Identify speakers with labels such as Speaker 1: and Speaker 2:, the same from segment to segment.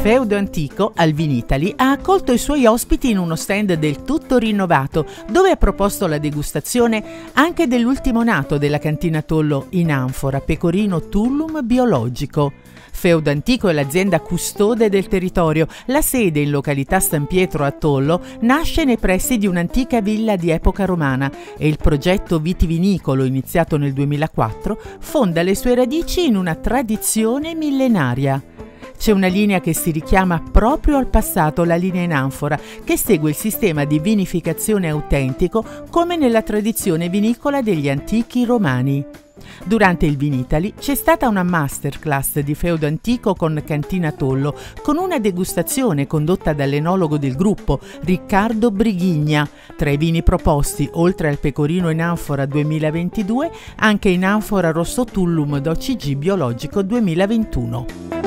Speaker 1: Feudo Antico, al Vinitaly, ha accolto i suoi ospiti in uno stand del tutto rinnovato, dove ha proposto la degustazione anche dell'ultimo nato della cantina Tollo in anfora, Pecorino Tullum biologico. Feudo Antico è l'azienda custode del territorio. La sede in località San Pietro a Tollo nasce nei pressi di un'antica villa di epoca romana e il progetto vitivinicolo, iniziato nel 2004, fonda le sue radici in una tradizione millenaria. C'è una linea che si richiama proprio al passato, la linea in anfora, che segue il sistema di vinificazione autentico come nella tradizione vinicola degli antichi romani. Durante il Vinitaly c'è stata una masterclass di Feudo Antico con Cantina Tollo, con una degustazione condotta dall'enologo del gruppo, Riccardo Brighigna. Tra i vini proposti, oltre al Pecorino in anfora 2022, anche in anfora Rosso Tullum d'OCG biologico 2021.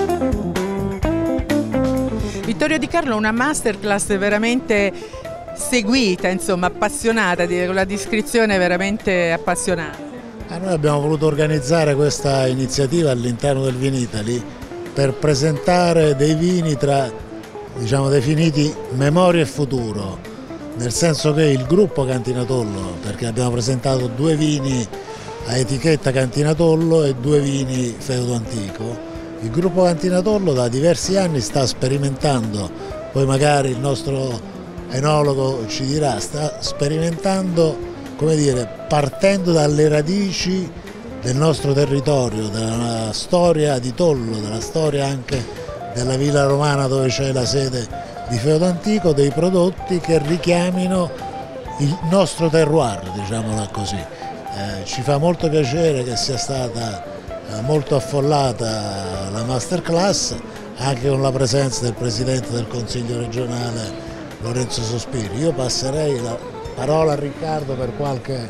Speaker 1: Vittorio Di Carlo, una masterclass veramente seguita, insomma appassionata, con la descrizione veramente appassionante.
Speaker 2: Noi abbiamo voluto organizzare questa iniziativa all'interno del Vinitaly per presentare dei vini definiti memoria e futuro, nel senso che il gruppo Cantina Tollo, perché abbiamo presentato 2 vini a etichetta Cantina Tollo e 2 vini Feudo Antico, il gruppo Cantina Tollo da diversi anni sta sperimentando, poi magari il nostro enologo ci dirà, sta sperimentando, come dire, partendo dalle radici del nostro territorio, della storia di Tollo, della storia anche della villa romana dove c'è la sede di Feudo Antico, dei prodotti che richiamino il nostro terroir, diciamola così. Ci fa molto piacere che sia stata molto affollata la masterclass, anche con la presenza del Presidente del Consiglio regionale Lorenzo Sospiri. Io passerei la parola a Riccardo per qualche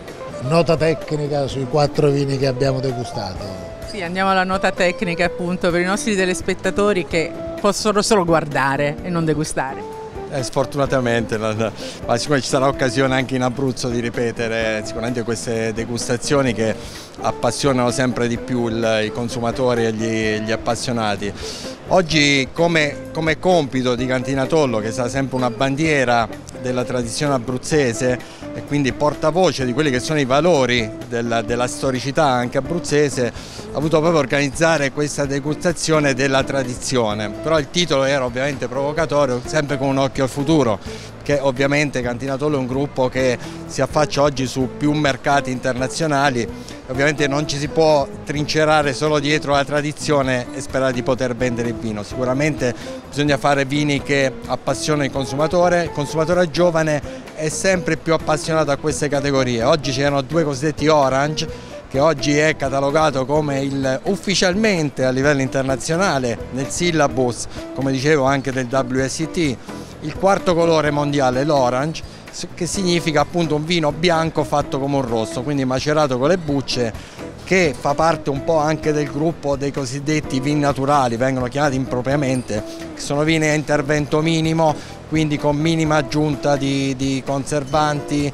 Speaker 2: nota tecnica sui 4 vini che abbiamo degustato.
Speaker 1: Sì, andiamo alla nota tecnica appunto per i nostri telespettatori che possono solo guardare e non degustare.
Speaker 3: Sfortunatamente, ma sicuramente ci sarà occasione anche in Abruzzo di ripetere sicuramente queste degustazioni che appassionano sempre di più i consumatori e gli appassionati. Oggi come compito di Cantina Tollo, che sarà sempre una bandiera della tradizione abruzzese e quindi portavoce di quelli che sono i valori della storicità anche abruzzese, ha voluto proprio organizzare questa degustazione della tradizione. Però il titolo era ovviamente provocatorio, sempre con un occhio al futuro, che ovviamente Cantina Tollo è un gruppo che si affaccia oggi su più mercati internazionali. Ovviamente non ci si può trincerare solo dietro la tradizione e sperare di poter vendere il vino. Sicuramente bisogna fare vini che appassionano il consumatore giovane è sempre più appassionato a queste categorie. Oggi c'erano 2 cosiddetti Orange, che oggi è catalogato come ufficialmente a livello internazionale nel syllabus, come dicevo anche del WSET, il 4º colore mondiale, l'Orange, che significa appunto un vino bianco fatto come un rosso, quindi macerato con le bucce, che fa parte un po' anche del gruppo dei cosiddetti vini naturali, vengono chiamati impropriamente, che sono vini a intervento minimo, quindi con minima aggiunta di conservanti,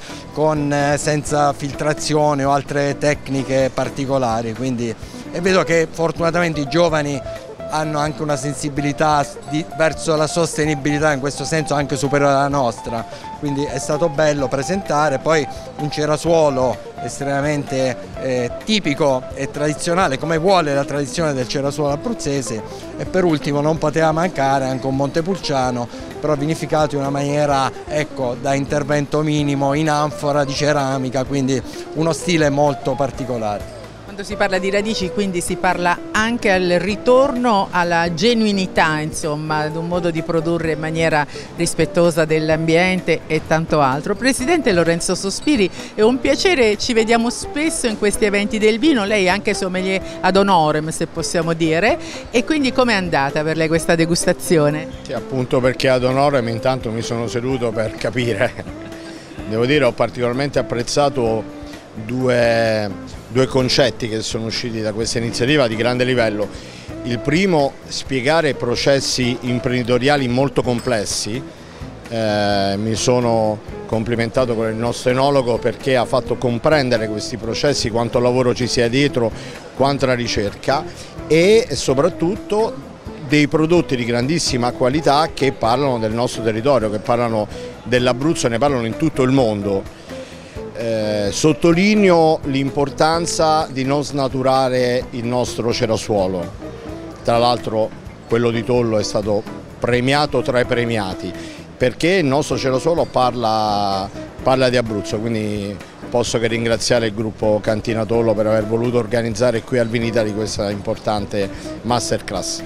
Speaker 3: senza filtrazione o altre tecniche particolari. E vedo che fortunatamente i giovani hanno anche una sensibilità verso la sostenibilità, in questo senso anche superiore alla nostra, quindi è stato bello presentare. Poi un cerasuolo estremamente tipico e tradizionale, come vuole la tradizione del cerasuolo abruzzese, e per ultimo non poteva mancare anche un Montepulciano, però vinificato in una maniera, ecco, da intervento minimo, in anfora di ceramica, quindi uno stile molto particolare.
Speaker 1: Quando si parla di radici, quindi si parla anche al ritorno alla genuinità, insomma, ad un modo di produrre in maniera rispettosa dell'ambiente e tanto altro. Presidente Lorenzo Sospiri, è un piacere, ci vediamo spesso in questi eventi del vino, lei è anche sommelier ad honorem, se possiamo dire, e quindi com'è andata per lei questa degustazione?
Speaker 4: Sì, appunto perché ad honorem intanto mi sono seduto per capire. Devo dire, ho particolarmente apprezzato due concetti che sono usciti da questa iniziativa di grande livello. Il primo, spiegare processi imprenditoriali molto complessi. Mi sono complimentato con il nostro enologo perché ha fatto comprendere questi processi, quanto lavoro ci sia dietro, quanta la ricerca, e soprattutto dei prodotti di grandissima qualità che parlano del nostro territorio, che parlano dell'Abruzzo, ne parlano in tutto il mondo. Sottolineo l'importanza di non snaturare il nostro cerasuolo. Tra l'altro quello di Tollo è stato premiato tra i premiati, perché il nostro cerasuolo parla di Abruzzo, quindi posso che ringraziare il gruppo Cantina Tollo per aver voluto organizzare qui al Vinitaly questa importante masterclass.